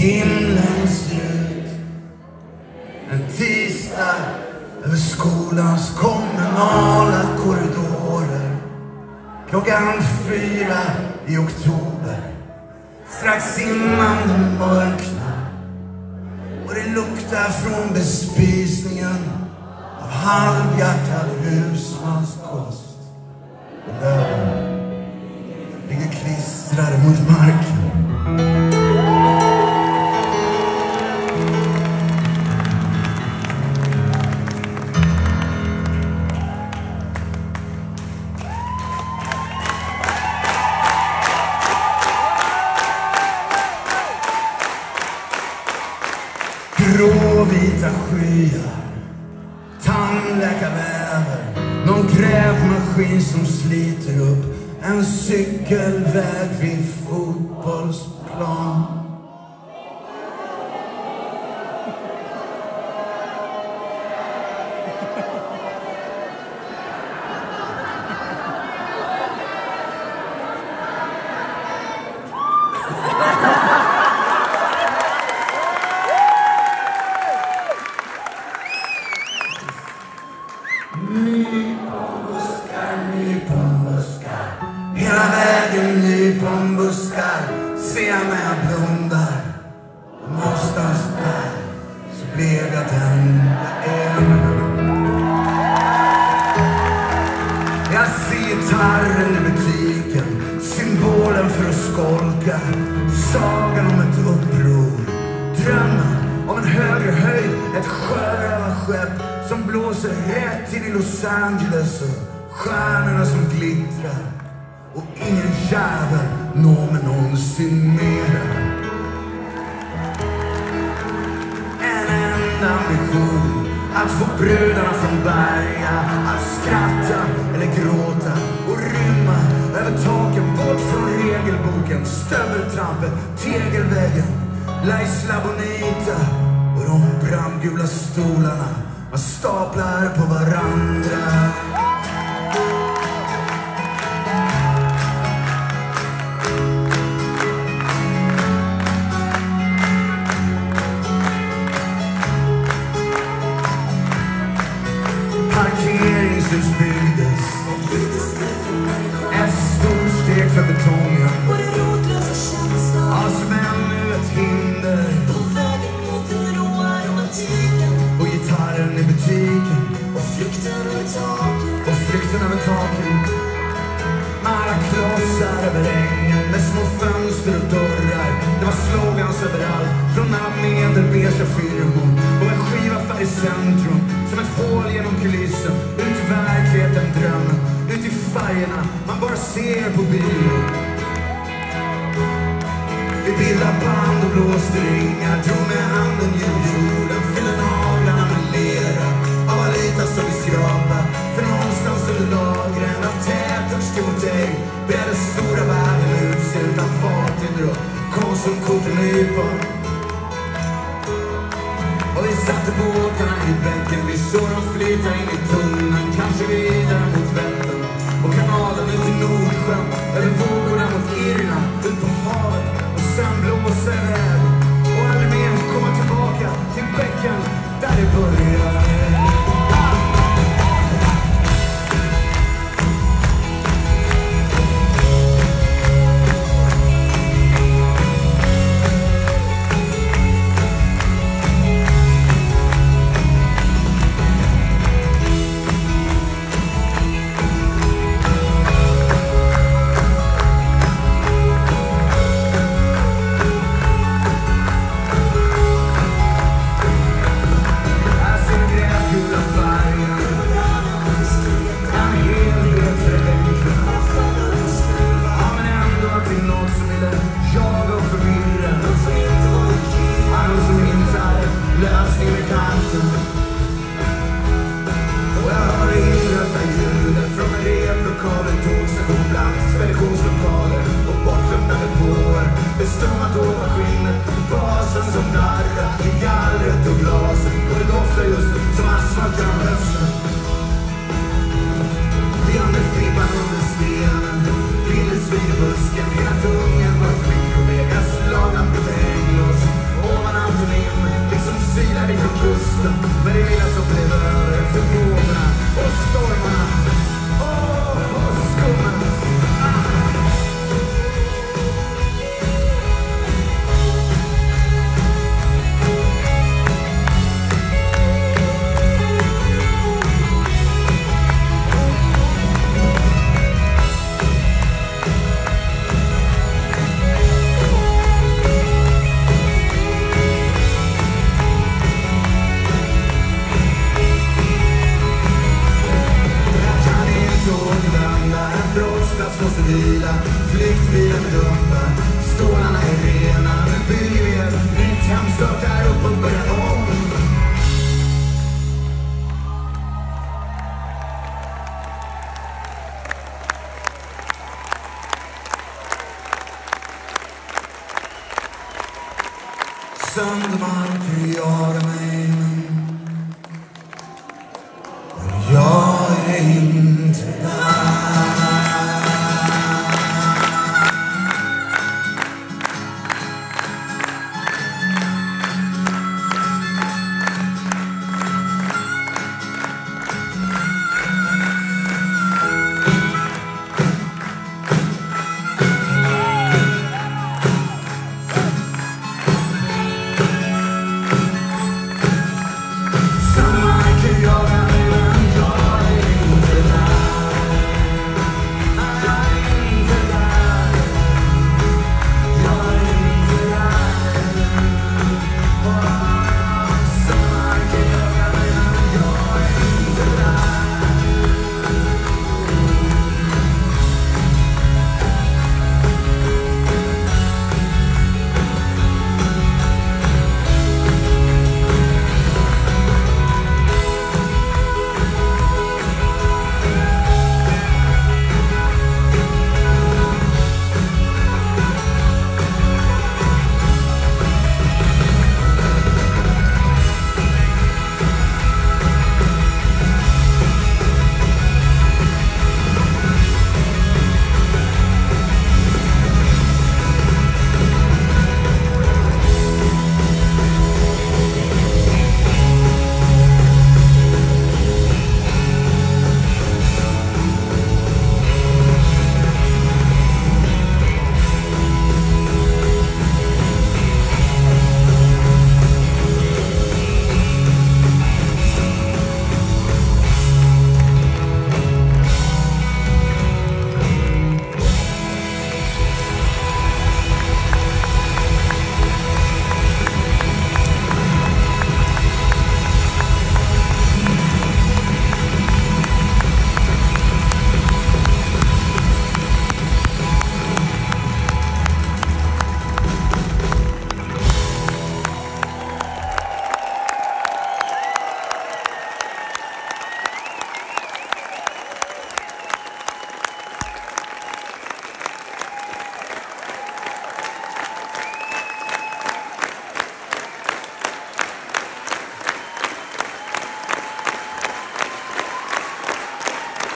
himlen ser ut. En tisdag över skolans kommunala korridorer. Klockan 4 i oktober, strax innan det mörknar. Och det luktar från bespisningen av halvhjärtad husmanskost. Och löven ligger klistrade mot marken. Gråvita skyar, tandläkarväver, någon grävmaskin som sliter upp en cykelväg vid fotbollsplan. Nyponbuskar, hela vägen nyponbuskar. Se när jag blundar. Och någonstans där så blev jag den jag är. Jag ser gitarren i butiken, symbolen för att skolka. Sagan om ett uppror, drömmen om en högre höjd, ett sjörövarskepp som blåser rätt in i Los Angeles och stjärnorna som glittrar. Och ingen jävel når mig någonsin mera. En enda ambition, att få brudarna från Berga att skratta eller gråta och rymma över taken, bort från regelboken, stöveltrampet, tegelväggen, La Isla Bonita och de brandgula stolarna man staplar på varandra. Parkeringshus byggdes, ett stort steg för betongen. Och det rotlösa känslan av som ännu ett hinder på vägen mot den råa romantiken. Och gitarren i butiken Och flykten över taken. och flykten över taken. Med alla klossar över ängen med små fönster och dörrar. Det var slogans överallt från alla medelbeiga firmor. Och en skivaffär i centrum som ett hål genom kulissen. Ut i verkligheten, drömmen, ut i färgerna man bara ser på bio. Vi bildade band och blåste ringar, drog med handen genom jorden, fyllde naglarna med lera av alita som vi skrapade. För någonstans under lagren av tätorts till mot dig bredde stora världen ut sig utan farthinder och konsumkorten nypon. Och vi satte båtarna i bänken, vi såg dem flyta in i tunneln, kanske vidare mot Vättern och kanalen ut i Nordsjön, över vågorna mot Irland, ut på havet och sen blåsa iväg och aldrig mer komma tillbaka till bäcken där det började. blåsten, med det lilla som blev över efter vågorna och stormarna. Och skummen. Måste vila, flyktbilen dumpar, stålarna är rena, nu bygger vi ett nytt hem, startar upp och börjar om. Söndermark jagar mig.